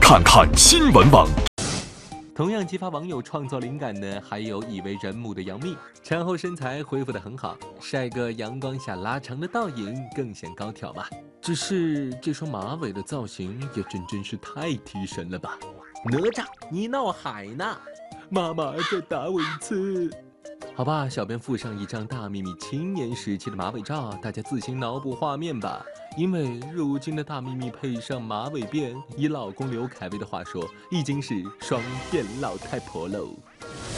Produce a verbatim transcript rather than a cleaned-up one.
看看新闻网。 同样激发网友创作灵感的，还有已为人母的杨幂，产后身材恢复得很好，晒个阳光下拉长的倒影更显高挑嘛。只是这双马尾的造型也真真是太提神了吧！哪吒，你闹海呢？妈妈再打我一次。好吧，小编附上一张大幂幂青年时期的马尾照，大家自行脑补画面吧。因为如今的大幂幂配上马尾辫，以老公刘恺威的话说，已经是双变老太婆喽。